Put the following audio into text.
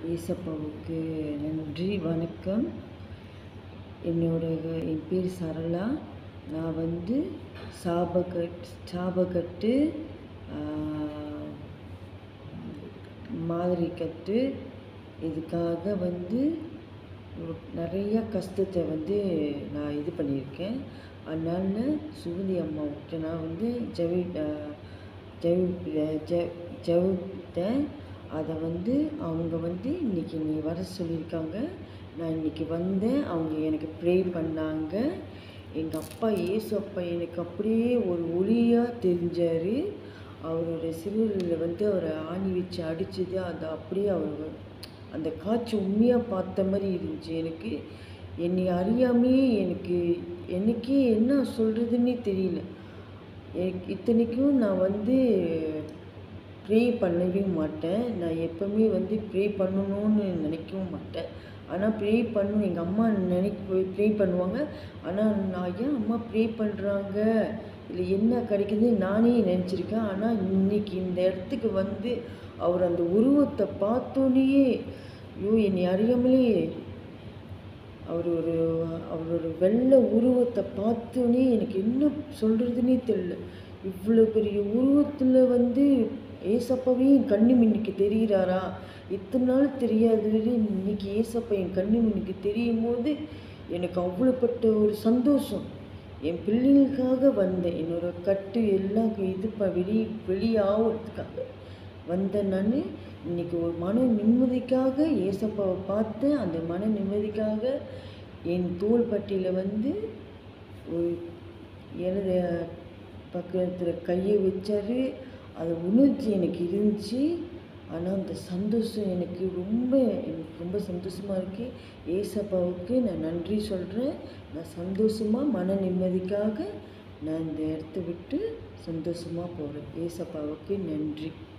ஏசப்பாவுக்கு நன்றி. வணக்கம். என் பேர் சரளா. நான் வந்து சாபக்கட்டு, மாதிரி கட்டு இதுக்காக வந்து நிறையா கஷ்டத்தை வந்து நான் இது பண்ணியிருக்கேன். அதனால சுகந்தி அம்மாவுக்கு நான் வந்து ஜெபித்தேன். அதை வந்து அவங்க வந்து இன்றைக்கி நீ வர சொல்லியிருக்காங்க. நான் இன்றைக்கி வந்தேன். அவங்க எனக்கு ப்ரே பண்ணாங்க. எங்கள் அப்பா ஏசு அப்பா எனக்கு அப்படியே ஒரு ஒளியாக தெரிஞ்சார். அவரோட சிலுவையில் வந்து அவரை ஆணி வச்சு அடித்தது அது அப்படியே அவர் அந்த காட்சி உண்மையாக பார்த்த மாதிரி இருந்துச்சு. எனக்கு என்னை அறியாமையே எனக்கே என்ன சொல்கிறதுன்னே தெரியல. இத்தனைக்கும் நான் வந்து ப்ரே பண்ணவே மாட்டேன். நான் எப்போவுமே வந்து ப்ரே பண்ணணும்னு நினைக்கவும் மாட்டேன். ஆனால் ப்ரே பண்ணணும் எங்கள் அம்மா ப்ரே பண்ணுவாங்க. ஆனால் நான் ஏன் அம்மா ப்ரே பண்ணுறாங்க, இல்லை என்ன கிடைக்குதுன்னு நானே நினச்சிருக்கேன். ஆனால் இன்றைக்கி இந்த இடத்துக்கு வந்து அவர் அந்த உருவத்தை பார்த்தோன்னே என்னை அறியாமலே அவரோட வெள்ளை உருவத்தை பார்த்தோன்னே எனக்கு என்ன சொல்கிறதுனே தெரியல. இவ்வளோ பெரிய உருவத்தில் வந்து ஏசப்பாவே என் கண்ணு முன்னுக்கு தெரிகிறாரா? இத்தனை நாள் தெரியாது. இன்னைக்கு ஏசப்பா என் கண்ணு முன்னுக்கு தெரியும் போது எனக்கு அவ்வளோப்பட்ட ஒரு சந்தோஷம். என் பிள்ளைகளுக்காக வந்தேன். என்னோட கட்டு எல்லாம் வெளியாகிறதுக்காக வந்தேன். நான் இன்றைக்கி ஒரு மன நிம்மதிக்காக ஏசப்பாவை பார்த்தேன். அந்த மன நிம்மதிக்காக என் தோள்பட்டியில் வந்து ஒரு எனது பக்கத்தில் கையை வச்சார். அது உணர்ச்சி எனக்கு இருந்துச்சு. ஆனால் அந்த சந்தோஷம் எனக்கு ரொம்ப சந்தோஷமாக இருக்குது. ஏசப்பாவுக்கு நான் நன்றி சொல்கிறேன். நான் சந்தோஷமாக மன நிம்மதிக்காக நான் இந்த இடத்த விட்டு சந்தோஷமாக போகிறேன். ஏசப்பாவுக்கு நன்றி.